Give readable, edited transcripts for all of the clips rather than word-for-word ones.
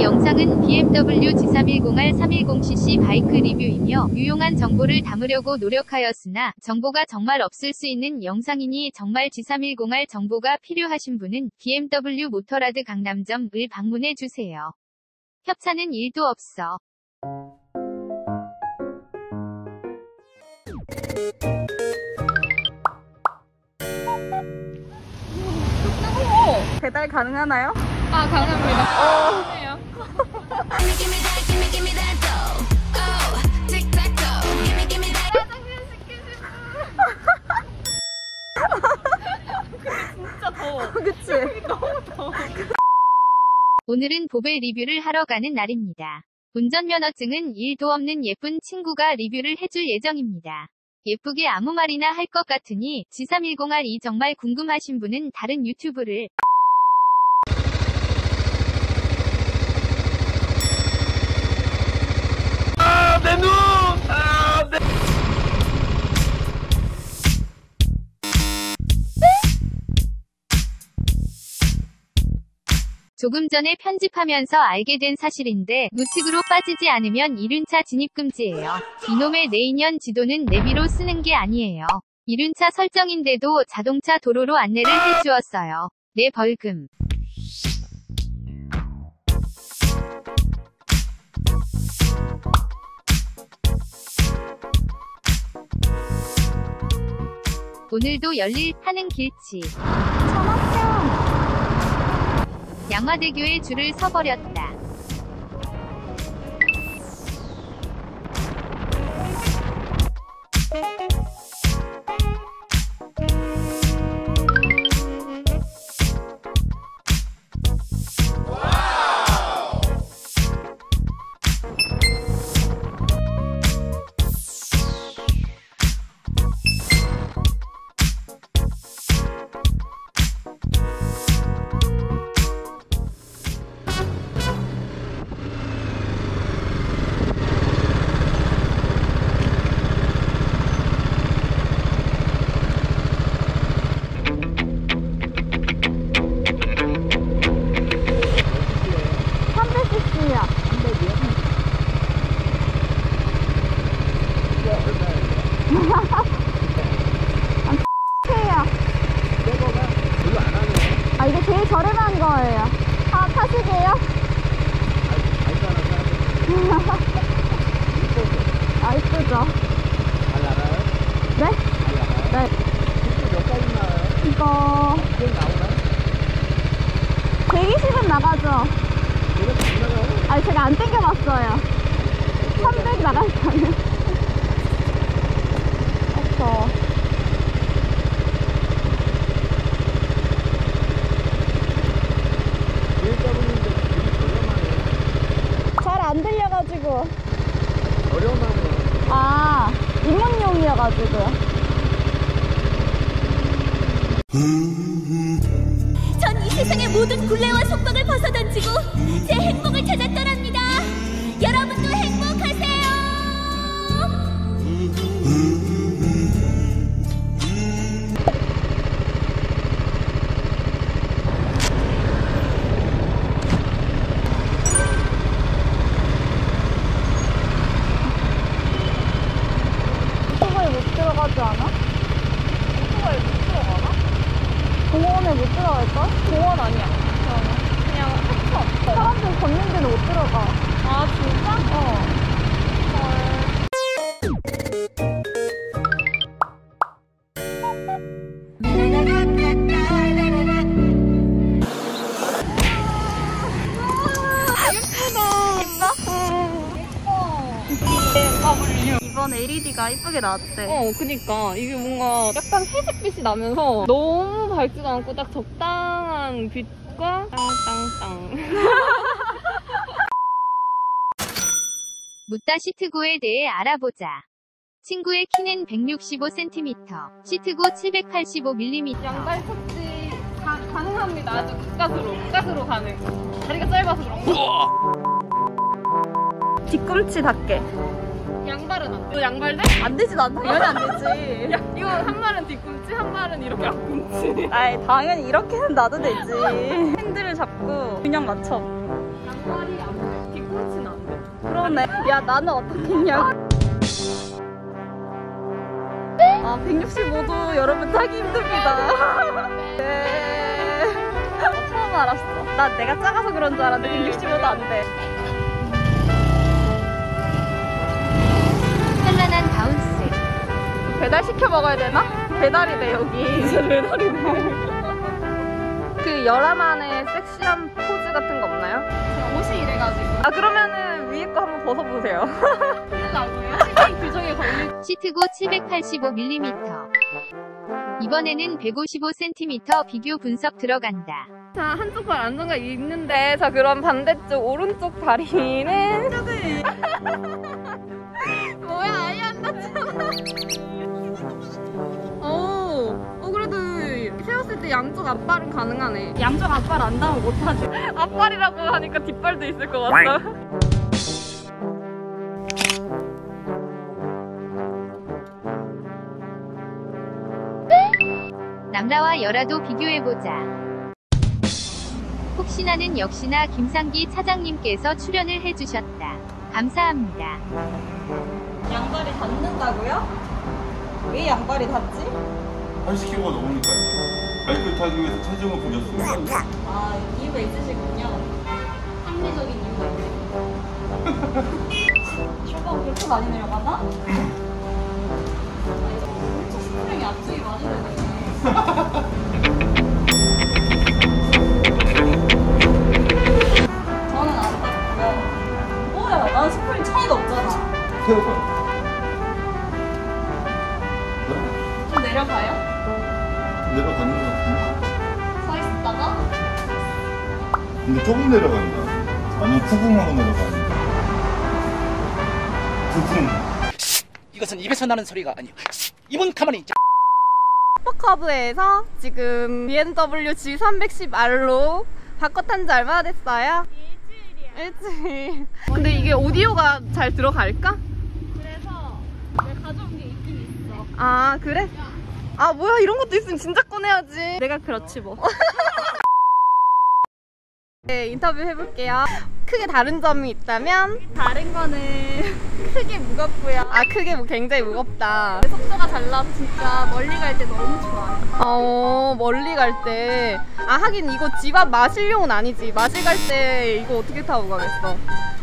영상은 BMW G310R 310cc 바이크 리뷰이며 유용한 정보를 담으려고 노력하였으나 정보가 정말 없을 수 있는 영상이니 정말 G310R 정보가 필요하신 분은 BMW 모터라드 강남점을 방문해주세요. 협찬은 1도 없어. 배달 가능하나요? 아, 가능합니다. 해요. 진짜 더워. 그치? 너무 더워. 오늘은 보배 리뷰를 하러 가는 날입니다. 운전면허증은 1도 없는 예쁜 친구가 리뷰를 해줄 예정입니다. 예쁘게 아무 말이나 할 것 같으니 G310R이 정말 궁금하신 분은 다른 유튜브를 내 눈! 조금 전에 편집하면서 알게 된 사실인데 우측으로 빠지지 않으면 이륜차 진입금지예요. 이놈의 내인년 지도는 내비로 쓰는 게 아니에요. 이륜차 설정인데도 자동차 도로로 안내를 해주었어요. 내 벌금. 오늘도 열릴 하는 길치. 양화대교에 줄을 서버렸다. 아, 이게 제일 저렴한 거예요. 아, 타시게요? 아, 이쁘죠? 잘 알아요? 네? 잘 알아요? 네. 몇 가지 나와요? 이거 이건 나오나요? 120은 나가죠? 이건 장난아요? 아니, 제가 안 땡겨봤어요. 300 나갔어요. 그쵸. 잘 안 들려가지고. 저렴하네요. 아, 입문용이어가지고. 전 이 세상의 모든 굴레와 속박을 벗어던지고 제 행복을 찾아 떠납니다. 여러분도 행복하세요. 오토바이 못 들어가지 않아? 오토바이 못 들어가나? 공원에 못 들어갈걸? 공원 아니야. 그냥 핫터. 사람들 걷는 데는 못 들어가. 아, 진짜? 어. 이번 LED가 이쁘게 나왔대. 그니까. 이게 뭔가 약간 회색빛이 나면서 너무 밝지도 않고 딱 적당한 빛과 땅땅땅. 묻다 시트고에 대해 알아보자. 친구의 키는 165cm, 시트고 785mm. 양발 착지 가능합니다. 아주 가까스로 가능. 다리가 짧아서 그런 거. 뒤꿈치답게. 양발은 안 돼. 너 양발 돼? 안 되지, 난 당연히 안 되지. 야, 이거 한 발은 뒤꿈치, 한 발은 이렇게 앞꿈치. 아이, 당연히 이렇게는 놔도 되지. 핸들을 잡고 균형 맞춰. 앞발이 안 돼. 뒤꿈치는 안 돼. 그러네. 야, 나는 어떻겠냐. 아, 165도 여러분 타기 힘듭니다. 네. 처음 알았어. 난 내가 작아서 그런 줄 알았는데 165도 안 돼. 현란한 바운스. 배달 시켜 먹어야 되나? 배달이네, 여기. 진짜 배달이네. 그 열아만의 섹시한 포즈 같은 거 없나요? 옷이 이래가지고. 아, 그러면은 위에 거 한번 벗어보세요. 나고요. 시간 규정에 걸릴. 시트고 785mm. 이번에는 155cm 비교 분석 들어간다. 자, 한쪽 발 안정감 있는데, 자, 그럼 반대쪽 오른쪽 다리는. 뭐야, 아예 안 닿잖아. 그래도 세웠을 때 양쪽 앞발은 가능하네. 양쪽 앞발 안 닿으면 못하지. 앞발이라고 하니까 뒷발도 있을 것 같아. 남라와 열아도 비교해보자. 혹시나는 역시나 김상기 차장님께서 출연을 해주셨다. 감사합니다. 양발이 닿는다고요? 왜 양발이 닿지? 80kg가 넘으니까요. 바이크를 타기 위해서 체중을 부렸습니다. 아, 이유가 있으시군요. 합리적인 이유가 있네요. 출발 그렇게 많이 내려가나? 엄청 스프링이 앞쪽이 많이 되네. 저는 안 닿고요. 뭐야, 난 스프링 차이가 없잖아. 태워봐요. 좀 내려가요? 내려가는 것 같은데? 서 있다가? 근데 조금 내려간다. 아니, 쿵쿵하고 내려가는 쿵쿵. 이것은 입에서 나는 소리가 아니오. 입은 가만히 있자. 슈퍼커브에서 지금 BMW G310R로 바꿔 탄 지 얼마나 됐어요? 일주일. 근데 이게 오디오가 잘 들어갈까? 그래서 내가 가져온 게 있긴 있어. 아, 그래? 아, 뭐야, 이런 것도 있으면 진짜 꺼내야지. 내가 그렇지 뭐. 네, 인터뷰 해볼게요. 크게 다른 점이 있다면? 다른 거는 크게 무겁고요. 아, 크게 굉장히 무겁다. 속도가 잘 나서 진짜 멀리 갈 때 너무 좋아요. 멀리 갈 때. 아, 하긴 이거 집 앞 마실용은 아니지. 마실 갈 때 이거 어떻게 타고 가겠어.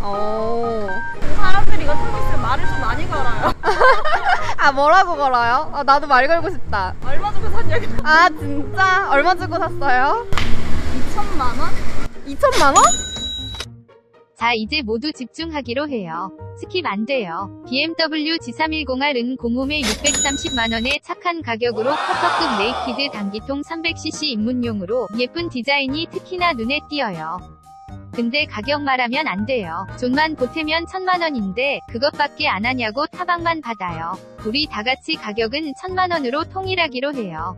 사람들이 이거 타고 있으면 말을 좀 많이 걸어요. 아, 뭐라고 걸어요? 아, 나도 말 걸고 싶다. 얼마 주고 샀냐고. 아, 진짜? 얼마 주고 샀어요? 2천만 원? 2천만 원? 자, 이제 모두 집중하기로 해요. 스킵 안 돼요. BMW G310R은 공홈에 630만원의 착한 가격으로 커터급 네이키드 단기통 300cc 입문용으로 예쁜 디자인이 특히나 눈에 띄어요. 근데 가격 말하면 안 돼요. 존만 보태면 1000만원인데 그것밖에 안 하냐고 타박만 받아요. 우리 다같이 가격은 1000만원으로 통일하기로 해요.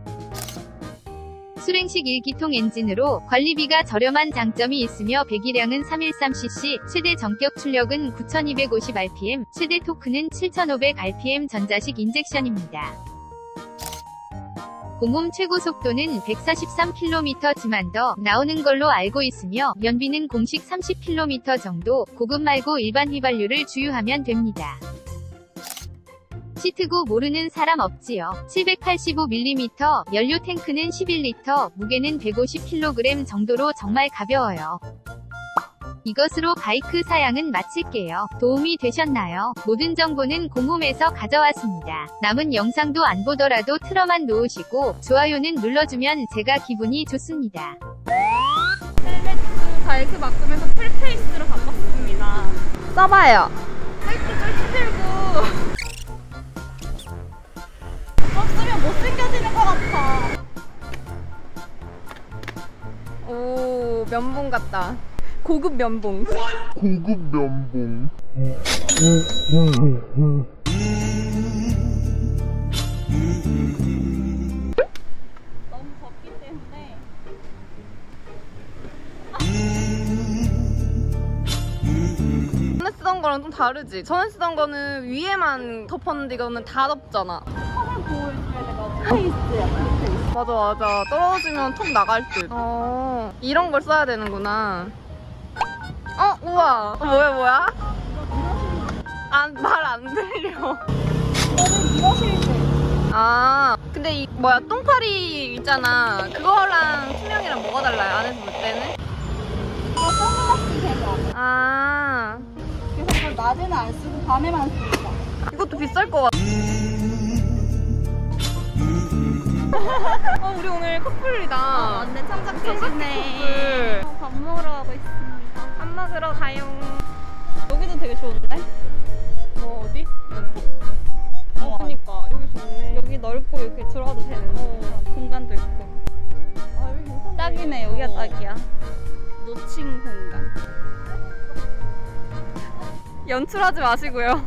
수랭식 1기통 엔진으로 관리비가 저렴한 장점이 있으며 배기량은 313cc, 최대 전격 출력은 9250rpm, 최대 토크는 7500rpm 전자식 인젝션입니다. 공홈 최고 속도는 143km지만 더 나오는 걸로 알고 있으며 연비는 공식 30km 정도, 고급 말고 일반 휘발유를 주유하면 됩니다. 시트고 모르는 사람 없지요. 785mm, 연료 탱크는 11L, 무게는 150kg 정도로 정말 가벼워요. 이것으로 바이크 사양은 마칠게요. 도움이 되셨나요? 모든 정보는 공홈에서 가져왔습니다. 남은 영상도 안 보더라도 틀어만 놓으시고 좋아요는 눌러주면 제가 기분이 좋습니다. 헬멧 바이크 바꾸면서 풀페이스로 바꿨습니다. 써봐요. 바이크 쫄치 들고 없으면 못생겨지는 것 같아. 오, 면봉 같다. 고급 면봉. 고급 면봉. 너무 덥기 때문에 전에 쓰던 거랑 좀 다르지? 전에 쓰던 거는 위에만 덮었는데 이거는 다 덮잖아. 턱을 보여줘야 돼가지고 페이스야, 풀페이스. 맞아, 맞아. 떨어지면 톡 나갈 듯. 이런 걸 써야 되는구나. 우와. 뭐야? 말 안 들려. 아, 근데 이 뭐야 똥파리 있잖아. 그거랑 투명이랑 뭐가 달라요? 안에서 볼 때는? 선글라스 제거. 아, 그래서 이걸 낮에는 안 쓰고 밤에만 씁니다. 이것도 비쌀 것 같아. 우리 오늘 커플이다. 완전 청각 청각해지네. 커플. 밥 먹으러 가고 있습니다. 밥 먹으러 가요. 여기도 되게 좋은데? 뭐 어디? 그니까 여기 좋네. 여기 넓고 이렇게 들어가도 되는 공간도 있고. 여기 괜찮네. 딱이네. 여기가 딱이야. 노칭 공간. 연출하지 마시고요.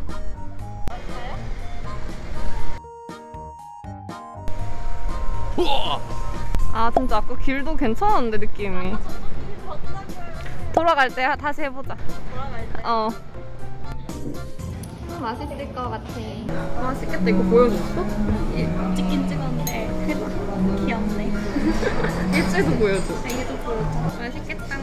아 진짜 아까 길도 괜찮았는데 느낌이. 돌아갈 때 다시 해보자. 돌아갈 때. 맛있을 것 같아. 맛있겠다. 이거 보여줬어? 찍긴 찍었는데 그래도 귀엽네. 일주일도 보여줘. 이게도 보여줘. 맛있겠다.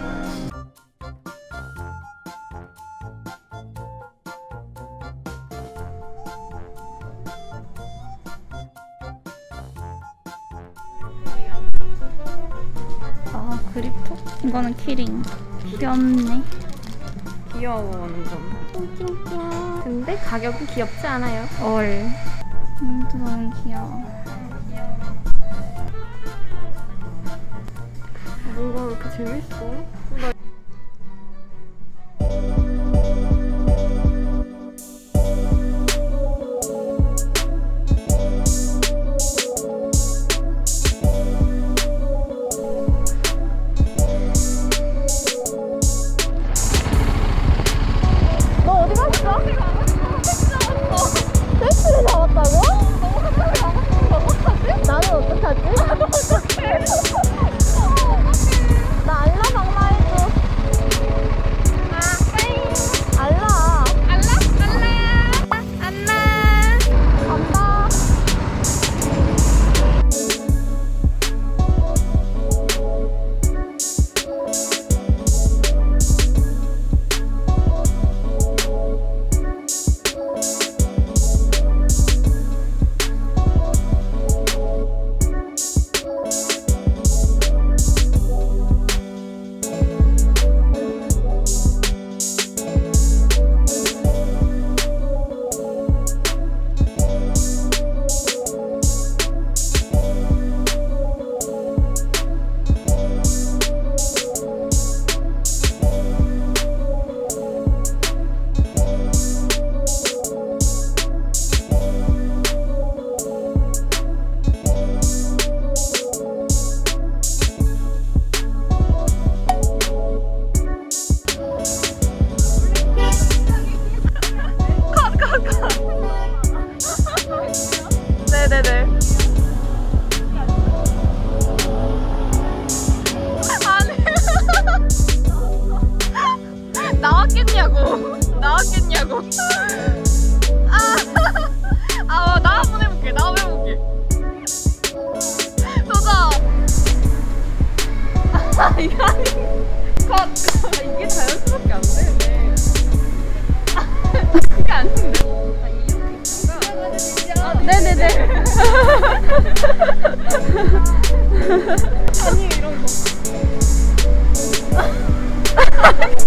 아 그립톡? 이거는 키링. 귀엽네. 귀여워 완전. 근데 가격은 귀엽지 않아요. 너무 귀여워. 뭐가 이렇게 재밌어? 너 어디 갔어? 택시를 잡았다고? 나는 어떡하지? 나 알라 박라 해줘. 알라. 간다. 네네네. 아니. 나왔겠냐고. 나 한번 해볼게. 도전. 이게 아니. 이게 자연스럽게 안 되네. 그게 아닌데. 네네네. 아니 이런 거.